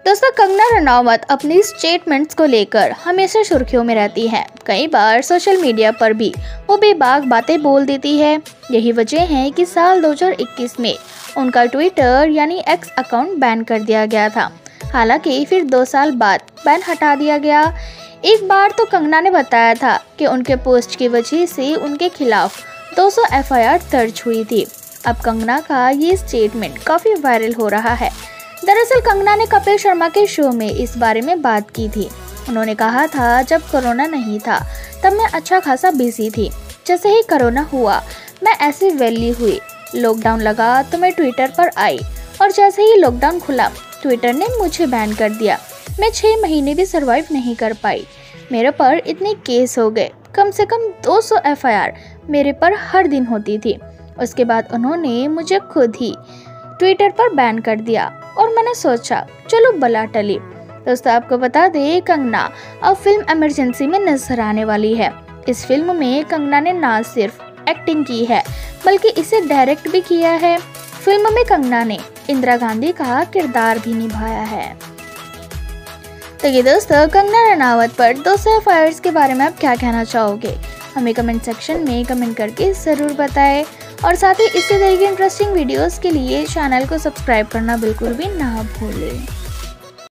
दोस्तों, कंगना रनावत अपनी स्टेटमेंट्स को लेकर हमेशा सुर्खियों में रहती हैं। कई बार सोशल मीडिया पर भी वो बेबाक बातें बोल देती है। यही वजह है कि साल 2021 में उनका ट्विटर यानी एक्स अकाउंट बैन कर दिया गया था। हालांकि फिर 2 साल बाद बैन हटा दिया गया। एक बार तो कंगना ने बताया था कि उनके पोस्ट की वजह से उनके खिलाफ 200 FIR दर्ज हुई थी। अब कंगना का ये स्टेटमेंट काफ़ी वायरल हो रहा है। दरअसल कंगना ने कपिल शर्मा के शो में इस बारे में बात की थी। उन्होंने कहा था, जब कोरोना नहीं था तब मैं अच्छा खासा बिजी थी। जैसे ही कोरोना हुआ मैं ऐसे वेली हुई। लॉकडाउन लगा तो मैं ट्विटर पर आई और जैसे ही लॉकडाउन खुला ट्विटर ने मुझे बैन कर दिया। मैं 6 महीने भी सर्वाइव नहीं कर पाई। मेरे पर इतने केस हो गए, कम से कम 200 FIR मेरे पर हर दिन होती थी। उसके बाद उन्होंने मुझे खुद ही ट्विटर पर बैन कर दिया और मैंने सोचा चलो बला टली। दोस्तों, आपको बता दें, कंगना अब फिल्म इमरजेंसी में नजर आने वाली है। इस फिल्म में कंगना ने ना सिर्फ एक्टिंग की है बल्कि इसे डायरेक्ट भी किया है। फिल्म में कंगना ने इंदिरा गांधी का किरदार भी निभाया है। तो ये दोस्तों, कंगना रनावत पर 200 FIR के बारे में आप क्या कहना चाहोगे? हमें कमेंट सेक्शन में कमेंट करके ज़रूर बताएं। और साथ ही इसी तरह की इंटरेस्टिंग वीडियोस के लिए चैनल को सब्सक्राइब करना बिल्कुल भी ना भूलें।